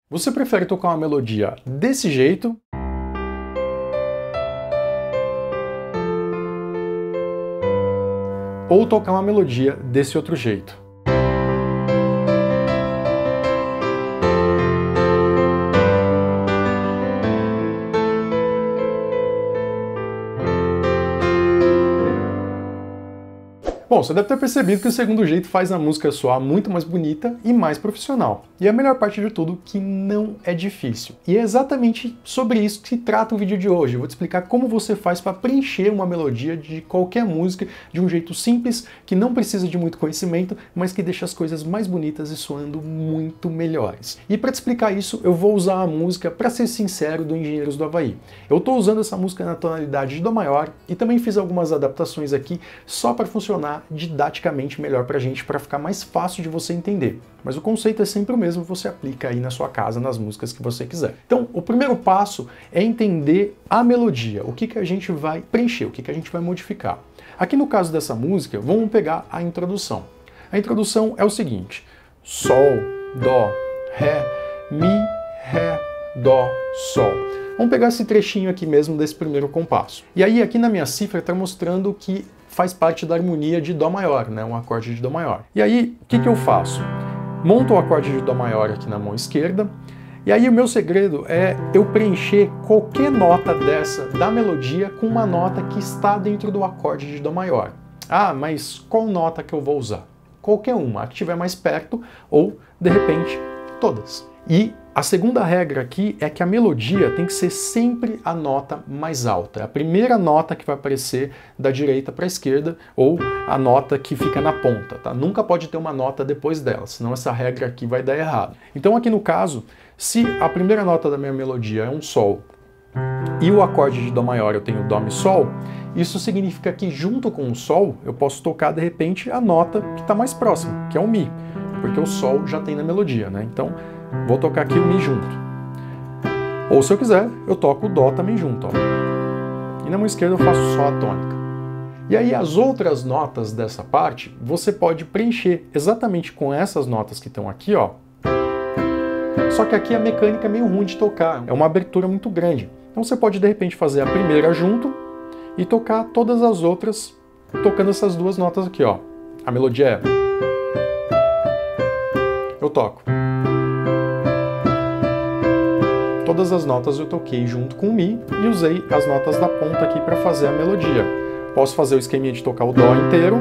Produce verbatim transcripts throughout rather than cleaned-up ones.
Você prefere tocar uma melodia desse jeito ou tocar uma melodia desse outro jeito? Bom, você deve ter percebido que o segundo jeito faz a música soar muito mais bonita e mais profissional. E a melhor parte de tudo, que não é difícil. E é exatamente sobre isso que se trata o vídeo de hoje. Eu vou te explicar como você faz para preencher uma melodia de qualquer música de um jeito simples, que não precisa de muito conhecimento, mas que deixa as coisas mais bonitas e soando muito melhores. E para te explicar isso, eu vou usar a música, para ser sincero, do Engenheiros do Havaí. Eu estou usando essa música na tonalidade de Dó maior e também fiz algumas adaptações aqui só para funcionar didaticamente melhor pra gente, para ficar mais fácil de você entender. Mas o conceito é sempre o mesmo, você aplica aí na sua casa, nas músicas que você quiser. Então, o primeiro passo é entender a melodia, o que, que a gente vai preencher, o que, que a gente vai modificar. Aqui no caso dessa música, vamos pegar a introdução. A introdução é o seguinte: Sol, Dó, Ré, Mi, Ré, Dó, Sol. Vamos pegar esse trechinho aqui mesmo desse primeiro compasso. E aí, aqui na minha cifra, está mostrando que faz parte da harmonia de Dó maior, né? Um acorde de Dó maior. E aí, o que, que eu faço? Monto o acorde de Dó maior aqui na mão esquerda, e aí o meu segredo é eu preencher qualquer nota dessa da melodia com uma nota que está dentro do acorde de Dó maior. Ah, mas qual nota que eu vou usar? Qualquer uma, a que estiver mais perto, ou, de repente, todas. E a segunda regra aqui é que a melodia tem que ser sempre a nota mais alta. É a primeira nota que vai aparecer da direita para a esquerda, ou a nota que fica na ponta, tá? Nunca pode ter uma nota depois dela, senão essa regra aqui vai dar errado. Então aqui no caso, se a primeira nota da minha melodia é um Sol, e o acorde de Dó maior eu tenho Dó, Mi, Sol, isso significa que junto com o Sol eu posso tocar de repente a nota que está mais próxima, que é o Mi, porque o Sol já tem na melodia, né? Então vou tocar aqui o Mi junto. Ou se eu quiser, eu toco o Dó também junto, ó. E na mão esquerda eu faço só a tônica. E aí as outras notas dessa parte, você pode preencher exatamente com essas notas que estão aqui, ó. Só que aqui a mecânica é meio ruim de tocar, é uma abertura muito grande. Então você pode de repente fazer a primeira junto e tocar todas as outras tocando essas duas notas aqui, ó. A melodia é... Eu toco. Todas as notas eu toquei junto com o Mi e usei as notas da ponta aqui para fazer a melodia. Posso fazer o esqueminha de tocar o Dó inteiro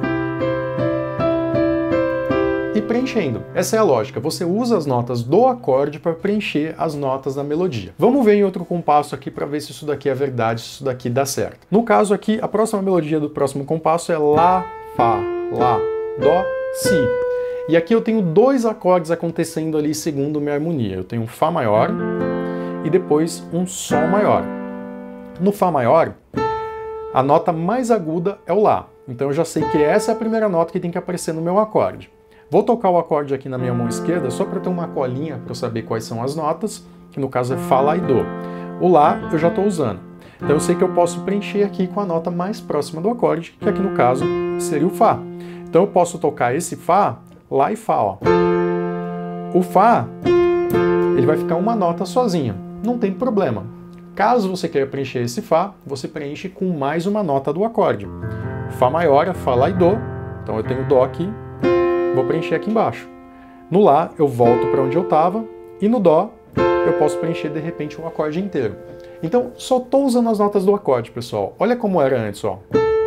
e preenchendo. Essa é a lógica, você usa as notas do acorde para preencher as notas da melodia. Vamos ver em outro compasso aqui para ver se isso daqui é verdade, se isso daqui dá certo. No caso aqui, a próxima melodia do próximo compasso é Lá, Fá, Lá, Dó, Si. E aqui eu tenho dois acordes acontecendo ali segundo minha harmonia. Eu tenho um Fá maior e depois um Sol maior. No Fá maior, a nota mais aguda é o Lá. Então eu já sei que essa é a primeira nota que tem que aparecer no meu acorde. Vou tocar o acorde aqui na minha mão esquerda só para ter uma colinha para eu saber quais são as notas, que no caso é Fá, Lá e Dó. O Lá eu já estou usando. Então eu sei que eu posso preencher aqui com a nota mais próxima do acorde, que aqui no caso seria o Fá. Então eu posso tocar esse Fá, Lá e Fá, ó. O Fá, ele vai ficar uma nota sozinha, não tem problema. Caso você queira preencher esse Fá, você preenche com mais uma nota do acorde. Fá maior é Fá, Lá e Dó, então eu tenho Dó aqui, vou preencher aqui embaixo. No Lá eu volto para onde eu estava, e no Dó eu posso preencher de repente o acorde inteiro. Então só estou usando as notas do acorde, pessoal. Olha como era antes, ó.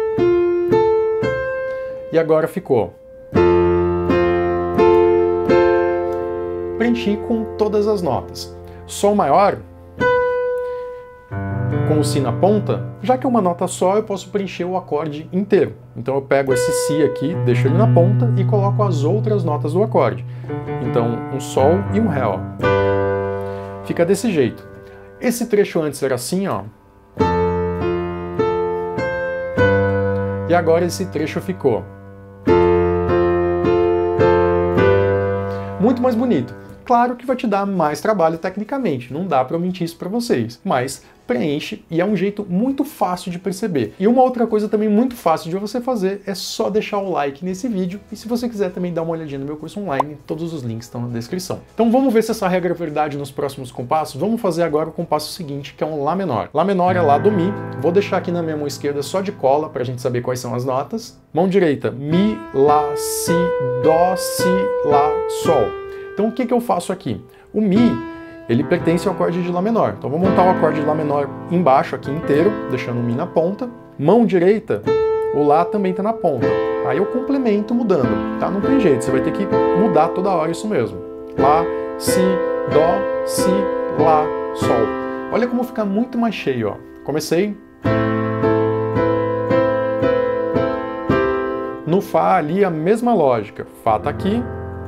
E agora ficou... Preenchi com todas as notas. Sol maior, com o Si na ponta, já que é uma nota só, eu posso preencher o acorde inteiro. Então eu pego esse Si aqui, deixo ele na ponta e coloco as outras notas do acorde. Então um Sol e um Ré, ó. Fica desse jeito. Esse trecho antes era assim, ó. E agora esse trecho ficou muito mais bonito. Claro que vai te dar mais trabalho tecnicamente, não dá para eu mentir isso para vocês, mas preenche e é um jeito muito fácil de perceber. E uma outra coisa também muito fácil de você fazer é só deixar o like nesse vídeo e se você quiser também dar uma olhadinha no meu curso online, todos os links estão na descrição. Então vamos ver se essa regra é verdade nos próximos compassos. Vamos fazer agora o compasso seguinte, que é um Lá menor. Lá menor é Lá do Mi, vou deixar aqui na minha mão esquerda só de cola para a gente saber quais são as notas. Mão direita, Mi, Lá, Si, Dó, Si, Lá, Sol. Então o que que eu faço aqui? O Mi, ele pertence ao acorde de Lá menor. Então vou montar o acorde de Lá menor embaixo aqui inteiro, deixando o Mi na ponta. Mão direita, o Lá também está na ponta. Aí eu complemento mudando, tá? Não tem jeito, você vai ter que mudar toda hora isso mesmo. Lá, Si, Dó, Si, Lá, Sol. Olha como fica muito mais cheio, ó. Comecei. No Fá ali a mesma lógica. Fá tá aqui.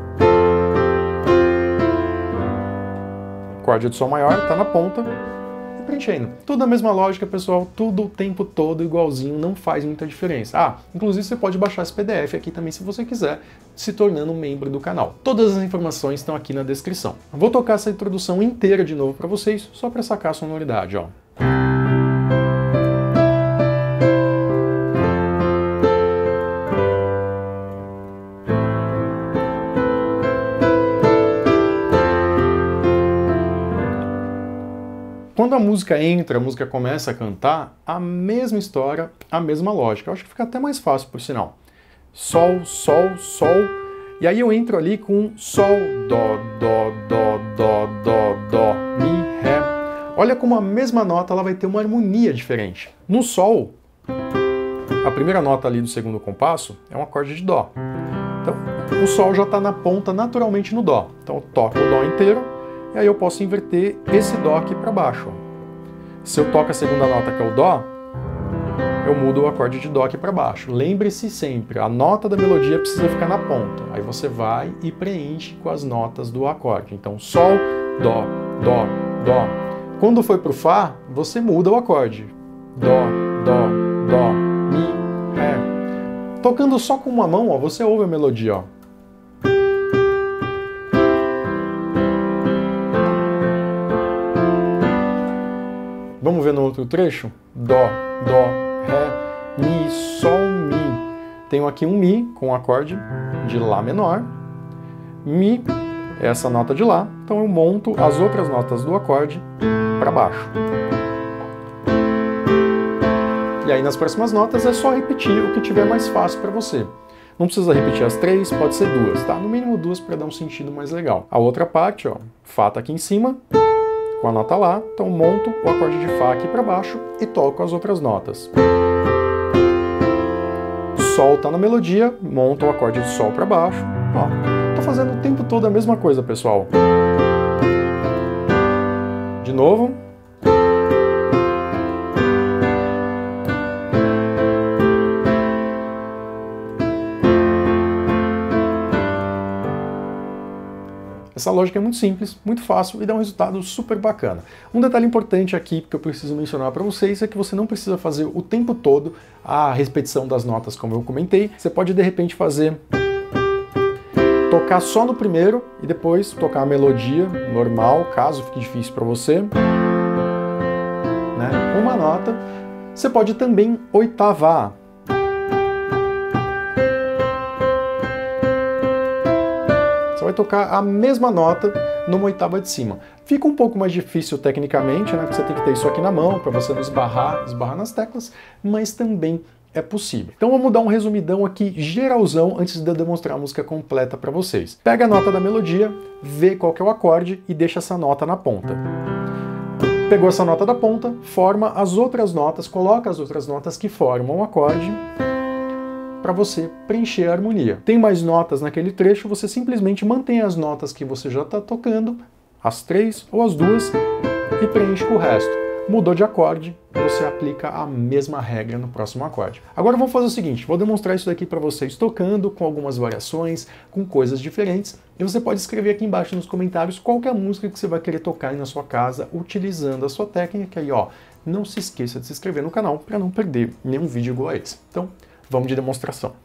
Acorde de Sol maior, está na ponta e preenchendo. Tudo a mesma lógica, pessoal, tudo o tempo todo igualzinho, não faz muita diferença. Ah, inclusive você pode baixar esse P D F aqui também se você quiser, se tornando um membro do canal. Todas as informações estão aqui na descrição. Vou tocar essa introdução inteira de novo para vocês, só para sacar a sonoridade, ó. Quando a música entra, a música começa a cantar, a mesma história, a mesma lógica. Eu acho que fica até mais fácil, por sinal. Sol, Sol, Sol. E aí eu entro ali com Sol, Dó, Dó, Dó, Dó, Dó, Dó, Mi, Ré. Olha como a mesma nota ela vai ter uma harmonia diferente. No Sol, a primeira nota ali do segundo compasso é um acorde de Dó. Então, o Sol já está na ponta naturalmente no Dó. Então eu toco o Dó inteiro. E aí eu posso inverter esse Dó aqui para baixo. Se eu toco a segunda nota, que é o Dó, eu mudo o acorde de Dó aqui para baixo. Lembre-se sempre, a nota da melodia precisa ficar na ponta. Aí você vai e preenche com as notas do acorde. Então, Sol, Dó, Dó, Dó. Quando foi para o Fá, você muda o acorde. Dó, Dó, Dó, Mi, Ré. Tocando só com uma mão, ó, você ouve a melodia, ó. Vamos ver no outro trecho? Dó, Dó, Ré, Mi, Sol, Mi. Tenho aqui um Mi com um acorde de Lá menor. Mi é essa nota de Lá, então eu monto as outras notas do acorde para baixo. E aí nas próximas notas é só repetir o que tiver mais fácil para você. Não precisa repetir as três, pode ser duas, tá? No mínimo duas para dar um sentido mais legal. A outra parte, ó, Fá tá aqui em cima, com a nota Lá, então monto o acorde de Fá aqui para baixo e toco as outras notas. Sol tá na melodia, monto o acorde de Sol para baixo. Ó, tô fazendo o tempo todo a mesma coisa, pessoal. De novo. Essa lógica é muito simples, muito fácil e dá um resultado super bacana. Um detalhe importante aqui que eu preciso mencionar para vocês é que você não precisa fazer o tempo todo a repetição das notas, como eu comentei. Você pode de repente fazer tocar só no primeiro e depois tocar a melodia normal, caso fique difícil para você, né? Uma nota. Você pode também oitavar. Vai tocar a mesma nota numa oitava de cima. Fica um pouco mais difícil tecnicamente, né? Porque você tem que ter isso aqui na mão para você não esbarrar, esbarrar nas teclas, mas também é possível. Então vamos dar um resumidão aqui geralzão antes de eu demonstrar a música completa para vocês. Pega a nota da melodia, vê qual que é o acorde e deixa essa nota na ponta. Pegou essa nota da ponta, forma as outras notas, coloca as outras notas que formam o acorde para você preencher a harmonia. Tem mais notas naquele trecho, você simplesmente mantém as notas que você já está tocando, as três ou as duas, e preenche com o resto. Mudou de acorde, você aplica a mesma regra no próximo acorde. Agora vou fazer o seguinte, vou demonstrar isso daqui para vocês tocando, com algumas variações, com coisas diferentes, e você pode escrever aqui embaixo nos comentários qual que é a música que você vai querer tocar aí na sua casa, utilizando a sua técnica, e ó, não se esqueça de se inscrever no canal para não perder nenhum vídeo igual a esse. Então, vamos de demonstração.